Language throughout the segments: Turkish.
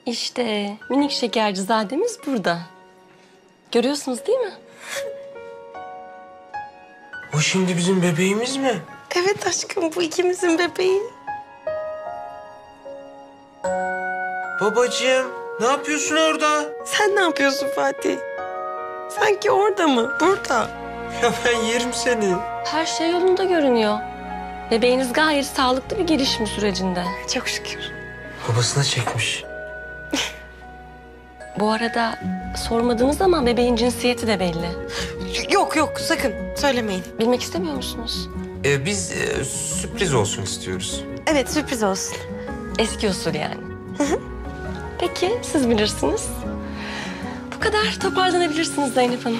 İşte minik şekercizademiz burada. Görüyorsunuz değil mi? O şimdi bizim bebeğimiz mi? Evet aşkım, bu ikimizin bebeği. Babacığım, ne yapıyorsun orada? Sen ne yapıyorsun Fatih? Sanki orada mı? Burada. Ya ben yerim seni. Her şey yolunda görünüyor. Bebeğiniz gayet sağlıklı bir gelişim sürecinde. Çok şükür. Babasına çekmiş. Bu arada sormadığınız zaman bebeğin cinsiyeti de belli. Yok sakın söylemeyin. Bilmek istemiyor musunuz? Biz sürpriz olsun istiyoruz. Evet, sürpriz olsun. Eski usul yani. Peki siz bilirsiniz. Bu kadar toparlanabilirsiniz Zeynep Hanım.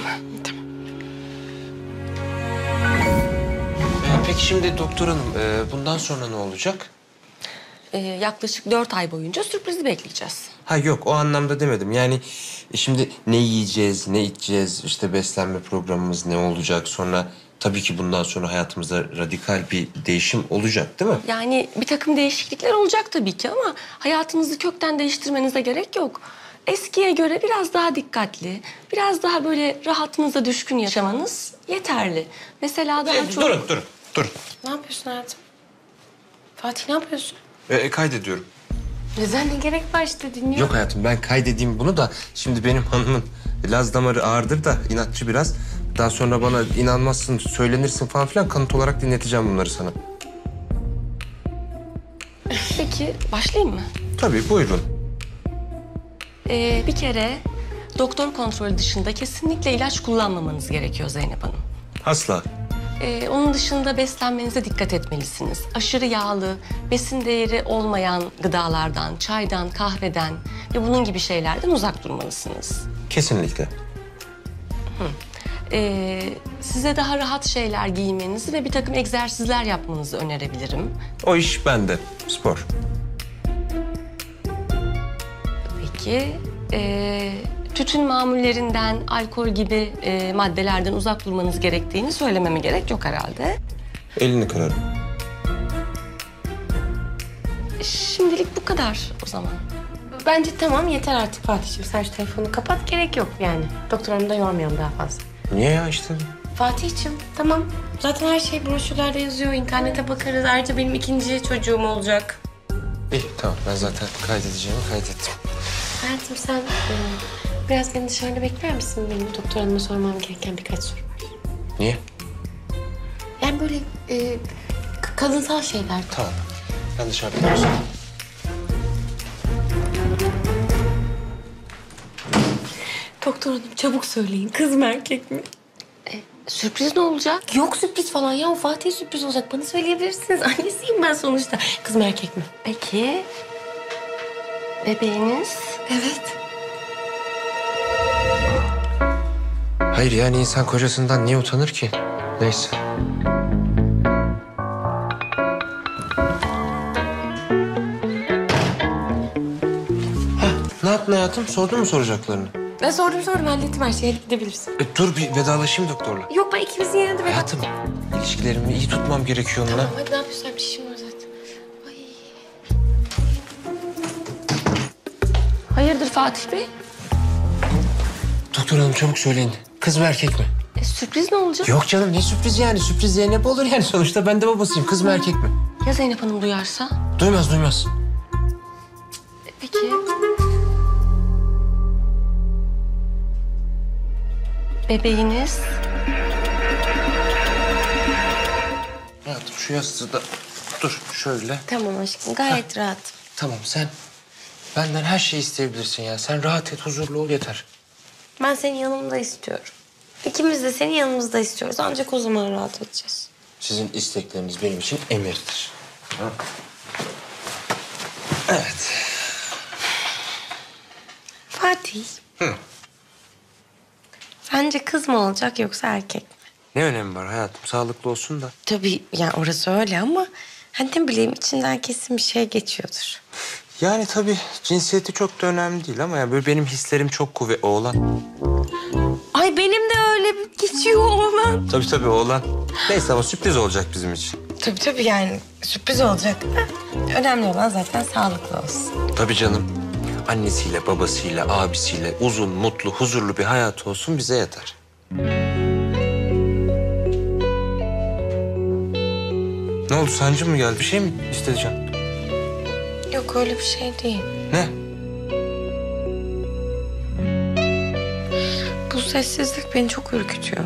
Peki şimdi doktor hanım, bundan sonra ne olacak? Yaklaşık 4 ay boyunca sürprizi bekleyeceğiz. Ha yok, o anlamda demedim. Yani şimdi ne yiyeceğiz, ne içeceğiz, işte beslenme programımız ne olacak? Sonra tabii ki bundan sonra hayatımızda radikal bir değişim olacak değil mi? Yani bir takım değişiklikler olacak tabii ki ama hayatınızı kökten değiştirmenize gerek yok. Eskiye göre biraz daha dikkatli, biraz daha böyle rahatınıza düşkün yaşamanız yeterli. Mesela daha çok... Durun. Ne yapıyorsun hayatım? Fatih ne yapıyorsun? Kaydediyorum. Neden, ne gerek var işte, dinliyorum. Yok hayatım, ben kaydedeyim bunu da şimdi benim hanımın Laz damarı ağırdır da inatçı biraz. Daha sonra bana inanmazsın, söylenirsin falan filan, kanıt olarak dinleteceğim bunları sana. Peki başlayayım mı? Tabii, buyurun. Bir kere doktor kontrolü dışında kesinlikle ilaç kullanmamanız gerekiyor Zeynep Hanım. Asla. Onun dışında beslenmenize dikkat etmelisiniz. Aşırı yağlı, besin değeri olmayan gıdalardan, çaydan, kahveden ve bunun gibi şeylerden uzak durmalısınız. Kesinlikle. Size daha rahat şeyler giymenizi ve bir takım egzersizler yapmanızı önerebilirim. O iş bende. Spor. Peki, tütün mamullerinden, alkol gibi maddelerden uzak durmanız gerektiğini söylememe gerek yok herhalde. Elini kırarım. Şimdilik bu kadar o zaman. Bence tamam, yeter artık Fatih'ciğim. Sen şu telefonu kapat, gerek yok yani. Doktor hanımı da yormayalım daha fazla. Niye ya işte? Fatih'ciğim tamam. Zaten her şey broşürlerde yazıyor. İnternete bakarız. Ayrıca benim ikinci çocuğum olacak. İyi, tamam. Ben zaten kaydedeceğimi kaydettim. Hayatım sen biraz beni dışarıda bekler misin? Benim doktor hanıma sormam gereken birkaç soru var. Niye? Yani böyle kadınsal şeyler. Tamam. Ben dışarıda kalacağım. Doktor hanım çabuk söyleyin. Kız mı erkek mi? Sürpriz ne olacak? Yok sürpriz falan ya. Fatih sürpriz olacak. Bana söyleyebilirsiniz. Annesiyim ben sonuçta. Kız mı erkek mi? Peki, bebeğiniz? Evet. Hayır, yani insan kocasından niye utanır ki? Neyse. Ne yaptın hayatım? Sordun mu soracaklarını? Ben sordum hallettim her şeyi. Hadi gidebilirsin. Dur bir vedalaşayım doktorla. Yok ben ikimizin yanında ben... Hayatım, ilişkilerimi iyi tutmam gerekiyor onunla. Tamam hadi ne yapıyorsun? Bir işim var zaten. Ay. Hayırdır Fatih Bey? Doktor hanım çabuk söyleyin. Kız mı erkek mi? Sürpriz ne olacak? Yok canım, ne sürpriz yani? Sürpriz Zeynep olur yani. Sonuçta ben de babasıyım. Kız mı erkek mi? Ya Zeynep Hanım duyarsa? Duymaz. Peki. Bebeğiniz? Hayatım şu yastığı da dur şöyle. Tamam aşkım gayet rahat. Tamam, sen benden her şeyi isteyebilirsin ya. Sen rahat et, huzurlu ol yeter. Ben senin yanımda istiyorum. İkimiz de senin yanımızda istiyoruz. Ancak o zaman rahat edeceğiz. Sizin istekleriniz benim için emirdir. Ha? Evet. Fatih. Hı. Sence kız mı olacak yoksa erkek mi? Ne önemi var hayatım? Sağlıklı olsun da. Tabii yani orası öyle ama... Hani ne bileyim içinden kesin bir şey geçiyordur. Yani tabii cinsiyeti çok da önemli değil ama ya böyle benim hislerim çok kuvvetli. Oğlan. Ay benim de öyle geçiyor oğlan. Tabii oğlan. Neyse ama sürpriz olacak bizim için. Tabii yani sürpriz olacak. Önemli olan zaten sağlıklı olsun. Tabii canım. annesiyle, babasıyla, abisiyle uzun, mutlu, huzurlu bir hayat olsun bize yeter. Ne oldu, sancı mı geldi? Bir şey mi isteyeceksin? Yok öyle bir şey değil. Ne? Bu sessizlik beni çok ürkütüyor.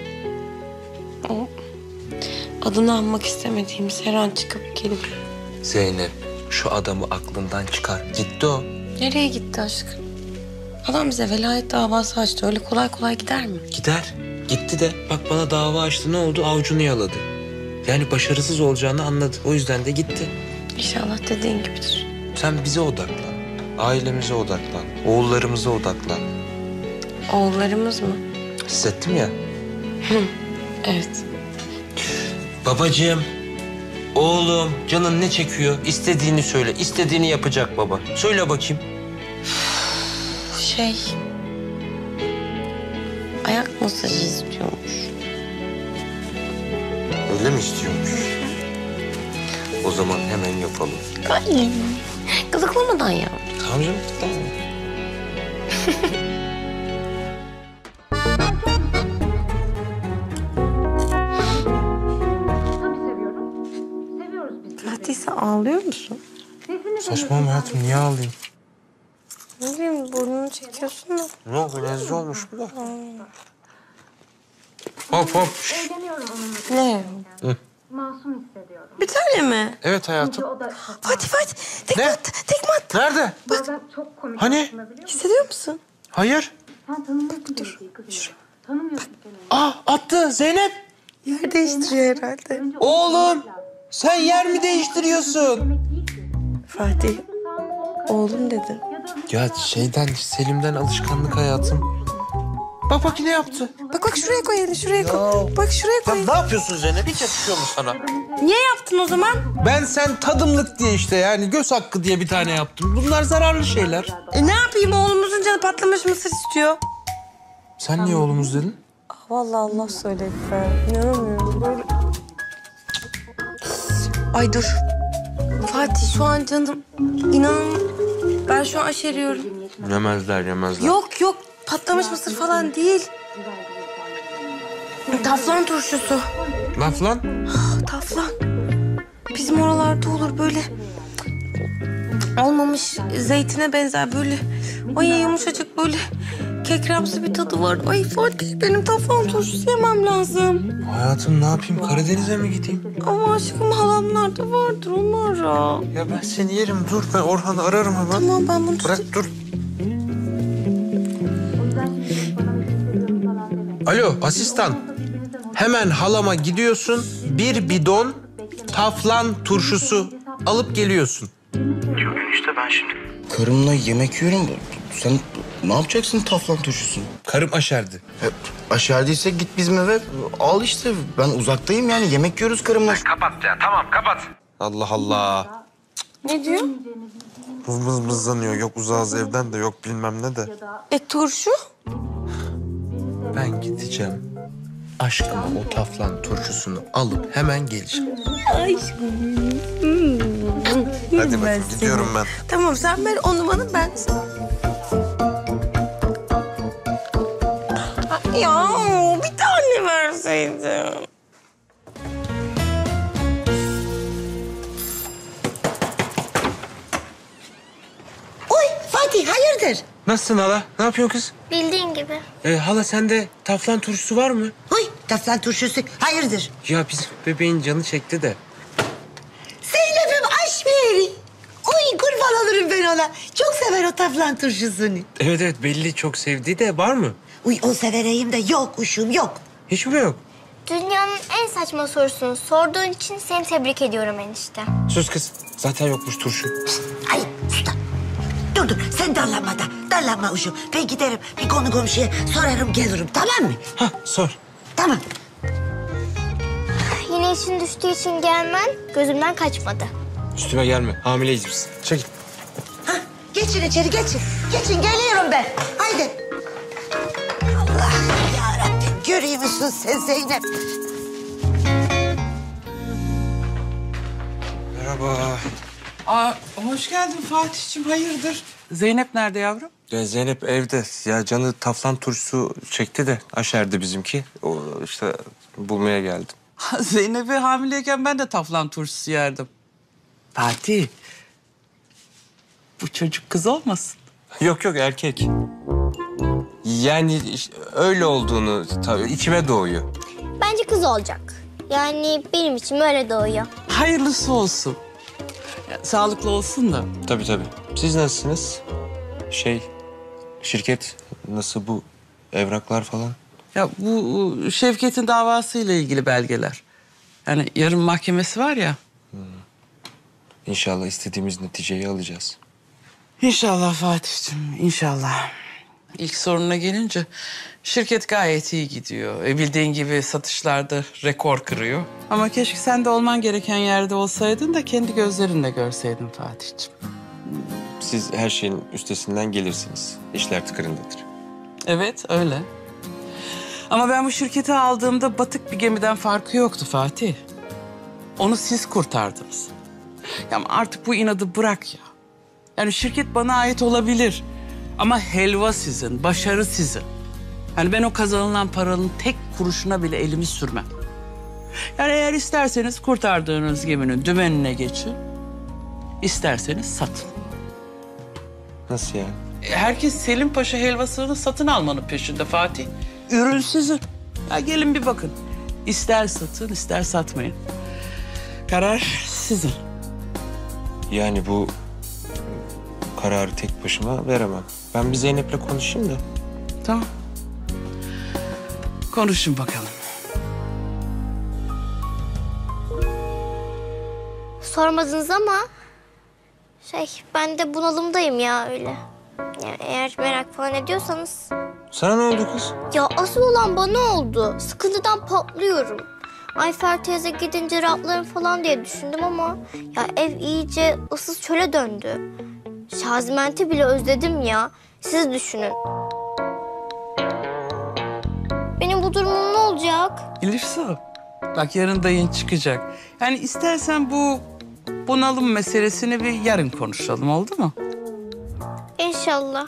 O adını anmak istemediğimiz her an çıkıp gelip... Zeynep, şu adamı aklından çıkar. Gitti o. Nereye gitti aşkım? Adam bize velayet davası açtı. Öyle kolay kolay gider mi? Gider. Gitti de bak bana dava açtı, ne oldu? Avucunu yaladı. Yani başarısız olacağını anladı. O yüzden de gitti. İnşallah dediğin gibidir. Sen bize odaklan. Ailemize odaklan. Oğullarımıza odaklan. Oğullarımız mı? Hissettim ya. Evet. Babacığım, oğlum, canın ne çekiyor? İstediğini söyle. İstediğini yapacak baba. Söyle bakayım. Ayak masajı istiyormuş. Öyle mi istiyormuş? O zaman hemen yapalım. Ay, gıdıklamadan ya. Tamam canım, tamam. Fatih sen ağlıyor musun? Saçmalama hayatım, niye ağlayayım? Ne bileyim burnunu çekiyorsun da. Ne oldu, nezle olmuş bu da. Hop hop. Şşş. Ne? Masum hissediyorum. Bir tane mi? Evet hayatım. O da Fatih tekme Ne? at, tekme at. Nerede? bazen çok komik Hani? aslında, biliyor musun? Hissediyor musun? Hayır. Sen tanımıyorsun Ceyda'yı kızım. Tanımıyorsun sen onu. Attı Zeynep. Yer değiştiriyor herhalde. Önce Oğlum, sen yer mi değiştiriyorsun? demek değil ki. Fatih oğlum dedi. Ya Selim'den alışkanlık hayatım. Bak ne yaptı? Bak şuraya koy elini şuraya koy. Bak şuraya koy. Ne yapıyorsun Zeynep? Hiç yakışıyor mu sana? Niye yaptın o zaman? Ben sen tadımlık diye işte yani göz hakkı diye bir tane yaptım. Bunlar zararlı şeyler. Ne yapayım oğlumuzun canı patlamış mısır istiyor. Sen niye oğlumuz dedin? Vallahi Allah söyledi ben. İnanamıyorum böyle. Ay dur. Fatih şu an canım inan ben şu an aşeriyorum. Yemezler. Yok patlamış mısır falan değil. Taflan turşusu. Laf lan. Taflan. Bizim oralarda olur böyle. Olmamış zeytine benzer böyle. Ay yumuşacık böyle kekremsi bir tadı var. Ay Fatih benim taflan turşusu yemem lazım. Hayatım ne yapayım? Karadeniz'e mi gideyim? Ama aşkım halamlarda vardır onlara. Ya ben seni yerim. Dur ben Orhan'ı ararım hemen. Tamam ben bunu Bırak dur. Alo asistan. Hemen halama gidiyorsun. Bir bidon taflan turşusu alıp geliyorsun. Yok enişte ben şimdi karımla yemek yiyorum. Sen ne yapacaksın taflan turşusunu? Karım aşerdi. Aşağı değilse git bizim eve al işte. Ben uzaktayım yani yemek yiyoruz karımla. Kapat ya, tamam kapat. Allah Allah. Ne diyor? Mızmızlanıyor. Yok uzağız evden de yok bilmem ne de. Turşu? Ben gideceğim. Aşkıma o taflan turşusunu alıp hemen geleceğim. Hadi bakayım gidiyorum ben. Tamam sen ver onu bana ben. Ya bir tane verseydin. Oy Fatih hayırdır? Nasılsın hala? Ne yapıyorsun kız? Bildiğin gibi. Hala sende taflan turşusu var mı? Oy taflan turşusu hayırdır? Ya biz bebeğin canı çekti de. Zeynep'im aş bir yeri. Oy kurban olurum ben ona. Çok sever o taflan turşusunu. Evet belli çok sevdiği de var mı? Uy o severeyim de yok uşum yok. Hiç mi yok? Dünyanın en saçma sorusunu sorduğun için seni tebrik ediyorum enişte. Sus kız. Zaten yokmuş turşu. Ay usta. Dur sen darlanma da. Darlanma uşum. Ben giderim bir konu komşuya sorarım gelirim tamam mı? Hah sor. Tamam. Yine işin düştüğü için gelmen gözümden kaçmadı. Üstüme gelme. Hamileyiz biz. Çekil. Ha, geçin içeri geçin. Geçin geliyorum ben. Haydi. Allah yarabbim görüyor musun sen Zeynep? Merhaba. Hoş geldin Fatih'ciğim, hayırdır? Zeynep nerede yavrum? Ya Zeynep evde. Ya canı taflan turşusu çekti de aşerdi bizimki. O işte bulmaya geldim. Zeynep'e hamileyken ben de taflan turşusu yerdim. Fatih, bu çocuk kız olmasın? Yok erkek. Yani işte öyle olduğunu tabii içime doğuyor. Bence kız olacak. Yani benim için öyle doğuyor. Hayırlısı olsun. Ya, sağlıklı olsun da. Tabii. Siz nasılsınız? Şirket nasıl, bu evraklar falan? Ya bu Şevket'in davasıyla ilgili belgeler. Yani yarın mahkemesi var ya. İnşallah istediğimiz neticeyi alacağız. İnşallah Fatih'ciğim, inşallah. İlk sorununa gelince şirket gayet iyi gidiyor. Bildiğin gibi satışlarda rekor kırıyor. Ama keşke sen de olman gereken yerde olsaydın da kendi gözlerinle görseydin Fatih'ciğim. Siz her şeyin üstesinden gelirsiniz. İşler tıkırındadır. Evet, öyle. Ama ben bu şirketi aldığımda batık bir gemiden farkı yoktu Fatih. Onu siz kurtardınız. Ya ama artık bu inadı bırak ya. Yani şirket bana ait olabilir. Ama helva sizin, başarı sizin. Yani ben o kazanılan paranın tek kuruşuna bile elimi sürmem. Yani eğer isterseniz kurtardığınız geminin dümenine geçin. İsterseniz satın. Nasıl yani? Herkes Selim Paşa helvasını satın almanın peşinde Fatih. Ürün sizin. Ya gelin bir bakın. İster satın, ister satmayın. Karar sizin. Yani bu kararı tek başıma veremem. Ben bir Zeynep'le konuşayım da. Tamam. Konuşun bakalım. Sormadınız ama ben de bunalımdayım ya öyle. Yani eğer merak falan ediyorsanız. Sana ne oldu kız? Ya asıl olan bana oldu. Sıkıntıdan patlıyorum. Ayfer teyze gidince rahatlarım falan diye düşündüm ama ya ev iyice ıssız çöle döndü. Şazment'i bile özledim ya. Siz düşünün. Benim bu durumum ne olacak? İlirsa. Bak yarın dayın çıkacak. Yani istersen bu bunalım meselesini bir yarın konuşalım, oldu mu? İnşallah.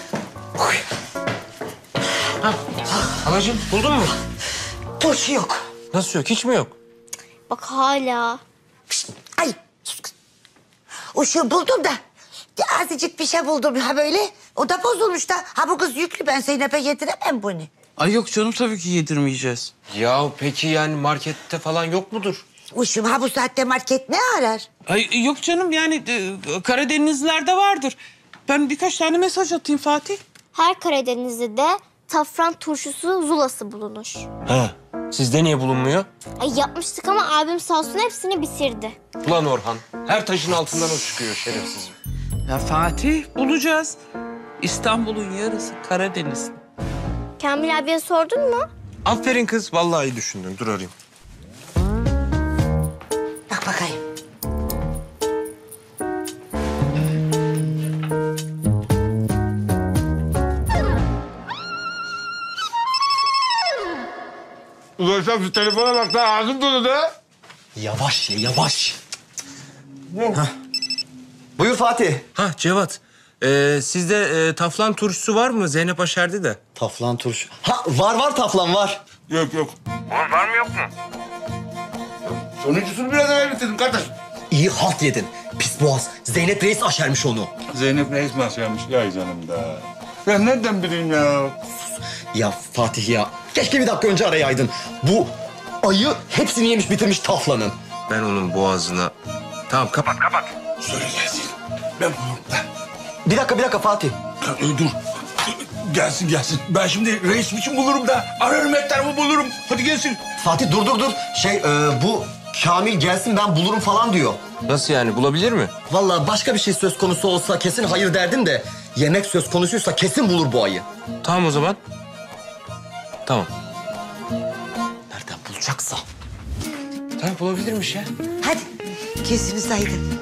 Anacığım buldun mu? Turşu yok. Nasıl yok? Hiç mi yok? Bak hala. Pişt, ay sus kız. Uşuğu buldum da azıcık bir şey buldum ha böyle. O da bozulmuş da. Ha bu kız yüklü, ben Zeynep'e yediremem bunu. Ay yok canım, tabii ki yedirmeyeceğiz. Ya peki yani markette falan yok mudur? Uşum ha bu saatte market ne arar? Ay yok canım, yani Karadenizlilerde vardır. Ben birkaç tane mesaj atayım Fatih. Her Karadeniz'de de safran turşusu zulası bulunur. Ha. Sizde niye bulunmuyor? Ay yapmıştık ama abim sağ olsun hepsini bitirdi. Ulan Orhan, her taşın altından o çıkıyor şerefsiz. Ya Fatih, bulacağız. İstanbul'un yarısı Karadeniz. Kamil abiye sordun mu? Aferin kız, vallahi iyi düşündün. Dur arayayım. Bak bakayım. Ulan sen şu telefona bak da ağzım dolu da. Yavaş ye, yavaş. Hah. Buyur Fatih. Ha Cevat, sizde taflan turşusu var mı? Zeynep aşerdi de. Taflan turşu. Ha var taflan var. Yok. Oğlum var mı yok mu? Sonuncusunu biraz evvel bitirdim kardeş. İyi halt yedin. Pis boğaz. Zeynep Reis aşermiş onu. Zeynep ne ismi asıyormuş ya canım da. Ben nereden bileyim ya? Ya Fatih ya. Keşke bir dakika önce arayaydın. Bu ayı hepsini yemiş bitirmiş taflanın. Ben onun boğazına... Tamam kapat. Söyle gelsin. Ben bulurum da. Bir dakika Fatih. Dur. Gelsin. Ben şimdi reis için bulurum da. Ararım her tarafı bulurum. Hadi gelsin. Fatih dur. Bu Kamil gelsin ben bulurum falan diyor. Nasıl yani, bulabilir mi? Vallahi başka bir şey söz konusu olsa kesin hayır derdim de... ...yemek söz konusuysa kesin bulur bu ayı. Tamam o zaman. Tamam. Nereden bulacaksa. Tamam bulabilirmiş ya. Hadi kesiniz aydın.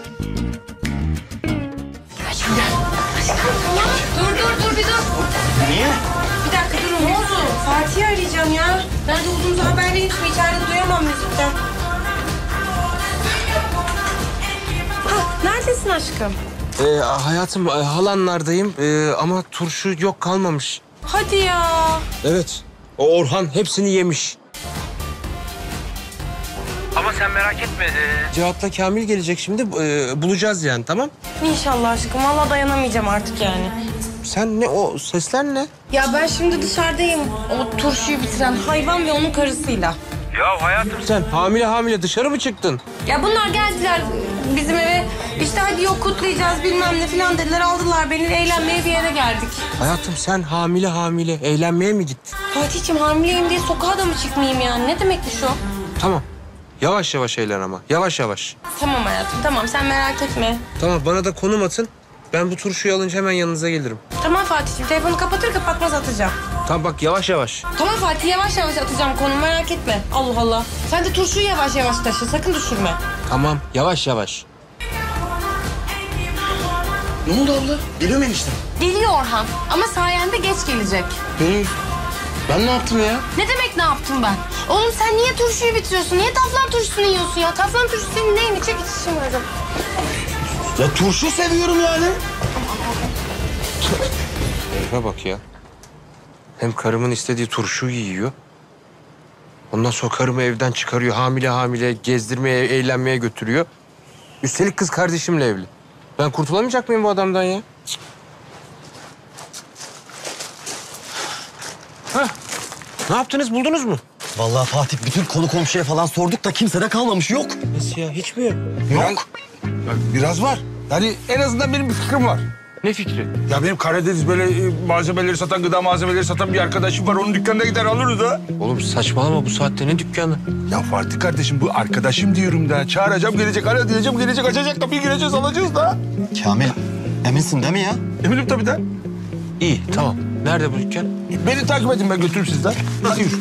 Dur bir dur. Niye? Bir dakika durun, ne oldu? Fatih'i arayacağım ya. Nerede olduğunuzu haber verin, şu içeride duyamam müzikten. Ha, nerede Neredesin aşkım? Hayatım halanlardayım ama turşu yok kalmamış. Hadi ya. Evet. O Orhan hepsini yemiş. Ama sen merak etme. Cevat'la Kamil gelecek şimdi. Bulacağız yani, tamam? İnşallah aşkım. Vallahi dayanamayacağım artık yani. Sen ne? O sesler ne? Ya ben şimdi dışarıdayım. O turşuyu bitiren hayvan ve onun karısıyla. Ya hayatım sen hamile dışarı mı çıktın? Ya bunlar geldiler bizim eve. İşte hadi yok kutlayacağız bilmem ne falan dediler. Aldılar beni, eğlenmeye bir yere geldik. Hayatım sen hamile eğlenmeye mi gittin? Fatih'ciğim hamileyim diye sokağa da mı çıkmayayım yani? Ne demekti şu? Tamam. Yavaş yavaş eğlen ama. Yavaş yavaş. Tamam hayatım tamam sen merak etme. Tamam, bana da konum atın. Ben bu turşuyu alınca hemen yanınıza gelirim. Tamam Fatih'ciğim telefonu kapatır kapatmaz atacağım. Tamam bak, yavaş yavaş. Tamam Fatih yavaş yavaş atacağım konumu merak etme. Allah Allah. Sen de turşuyu yavaş yavaş taşı sakın düşürme. Tamam, yavaş yavaş. Ne oldu abla? Geliyor mu enişte? Geliyor Orhan ama sayende geç gelecek. Ben ne yaptım ya? Ne demek ne yaptım ben? Oğlum sen niye turşuyu bitiriyorsun? Niye taflan turşusunu yiyorsun ya? Taflan turşusu senin neyini? Çek iç işim lazım. Ya turşu seviyorum yani. Herife bak ya. Hem karımın istediği turşuyu yiyor. Ondan sonra karımı evden çıkarıyor. Hamile gezdirmeye, eğlenmeye götürüyor. Üstelik kız kardeşimle evli. Ben kurtulamayacak mıyım bu adamdan ya? Hah. Ne yaptınız? Buldunuz mu? Vallahi Fatih bütün konu komşuya falan sorduk da kimsede kalmamış. Yok. Nasıl ya? Hiç mi yok? Yok. Biraz var. Yani en azından benim bir fikrim var. Ne fikri? Ya benim Karadeniz böyle malzemeleri satan, gıda malzemeleri satan bir arkadaşım var. Onun dükkanına gider alırız ha. Oğlum saçmalama, bu saatte ne dükkanı? Ya Fatih kardeşim bu arkadaşım diyorum da. Çağıracağım gelecek, ara diyeceğim gelecek, açacak kapıyı gireceğiz alacağız da. Kamil eminsin değil mi ya? Eminim tabii de. İyi, tamam. Nerede bu dükkan? Beni takip edin, ben götürürüm sizden. Hadi yürü.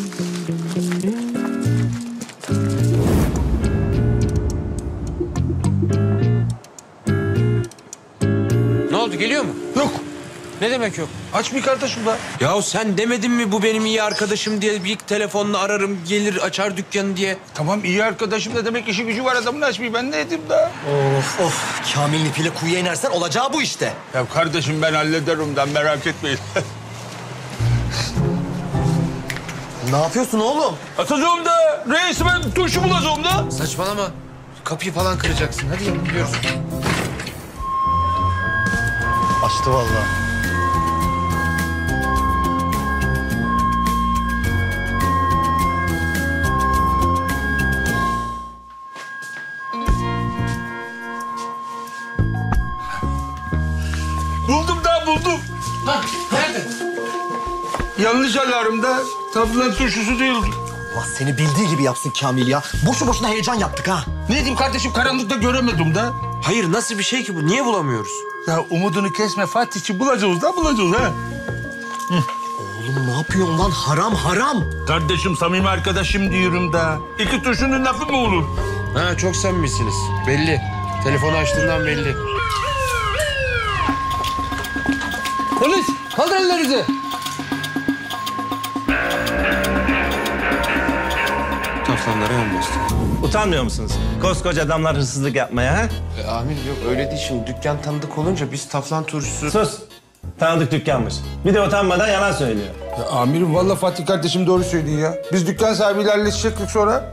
Ne oldu, geliyor mu? Yok. Ne demek yok? Aç bir kardeşim da. Ya sen demedin mi bu benim iyi arkadaşım diye? Bir telefonla ararım, gelir açar dükkanı diye. Tamam iyi arkadaşım da demek işi gücü var adamın açmayı. Ben ne edeyim da? Of. Kamil'in ipiyle kuyuya inersen olacağı bu işte. Ya kardeşim ben hallederim da merak etmeyin. Ne yapıyorsun oğlum? Atacağım da. Reis ben turşu bulacağım da. Saçmalama. Kapıyı falan kıracaksın. Hadi ya, gidiyoruz. Açtı vallahi. Buldum. Nerede? Yanlış alarmda taflan turşusu değildi. Allah seni bildiği gibi yapsın Kamil ya. Boşu boşuna heyecan yaptık ha. Ne diyeyim kardeşim karanlıkta göremedim da. Hayır, nasıl bir şey ki bu? Niye bulamıyoruz? Ya umudunu kesme Fatih'ciğim bulacağız ha. Oğlum ne yapıyorsun lan? Haram. Kardeşim samimi arkadaşım diyorum da. İki turşunun lafı mı olur? Ha, çok samimisiniz. Belli. Telefonu açtığından belli. Polis! Kaldır ellerinizi! Taflanlara yan bastı. Utanmıyor musunuz? Koskoca adamlar hırsızlık yapmaya ha? Amir yok öyle değil, şimdi dükkan tanıdık olunca biz taflan turşusu... Sus. Tanıdık dükkanmış. Bir de utanmadan yalan söylüyor. Ya amirim vallahi Fatih kardeşim doğru söylüyor ya. Biz dükkan sahibiyle halledecektik sonra.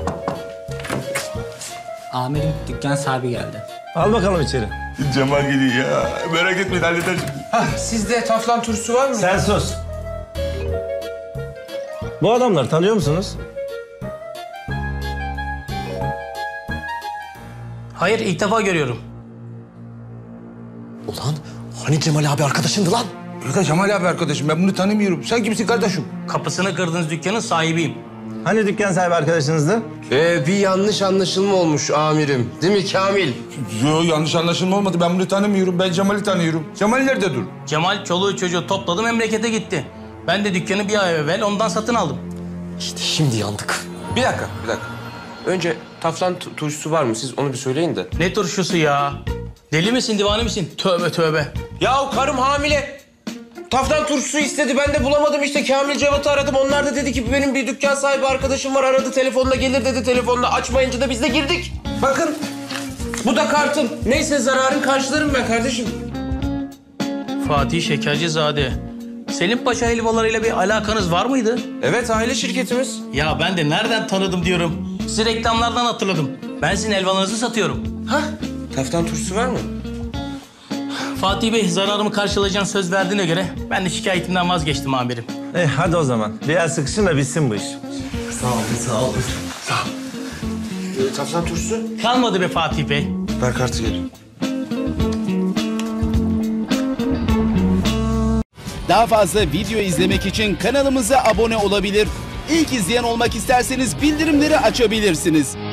Amirim dükkan sahibi geldi. Al bakalım içeri. Cemal geliyor ya. Merak etmeyin halleder şimdi. Hah, sizde taflan turşusu var mı? Sen sus. Bu adamları tanıyor musunuz? Hayır ilk defa görüyorum. Ulan hani Cemal abi arkadaşındı lan? Ya Cemal abi arkadaşım ben bunu tanımıyorum. Sen kimsin kardeşim? Kapısını kırdığınız dükkanın sahibiyim. Hani dükkan sahibi arkadaşınızdı? Bir yanlış anlaşılma olmuş amirim. Değil mi Kamil? Yo yanlış anlaşılma olmadı. Ben bunu tanımıyorum. Ben Cemal'i tanıyorum. Cemal nerede dur? Cemal çoluğu çocuğu topladı memlekete gitti. Ben de dükkanı bir ay evvel ondan satın aldım. İşte şimdi yandık. Bir dakika. Önce taflan turşusu var mı? Siz onu bir söyleyin de. Ne turşusu ya? Deli misin divane misin? Tövbe. Ya karım hamile. Taflan turşusu istedi. Ben de bulamadım işte. Kamil Cevat'ı aradım. Onlar da dedi ki benim bir dükkan sahibi arkadaşım var. Aradı telefonla gelir dedi telefonla. Açmayınca da biz de girdik. Bakın. Bu da kartım. Neyse zararın karşılarım ben kardeşim. Fatih Şekercizade. Selim Paşa helvalarıyla bir alakanız var mıydı? Evet, aile şirketimiz. Ya ben de nereden tanıdım diyorum. Sizi reklamlardan hatırladım. Ben sizin helvalarınızı satıyorum. Hah, taftan turşusu var mı? Fatih Bey zararımı karşılayacağını söz verdiğine göre ben de şikayetimden vazgeçtim amirim. Hadi o zaman. Biraz sıkışın da bitsin bu iş. Sağ olun, sağ olun. Taftan turşusu. Kalmadı be Fatih Bey. Ver kartı geri. Daha fazla video izlemek için kanalımıza abone olabilir. İlk izleyen olmak isterseniz bildirimleri açabilirsiniz.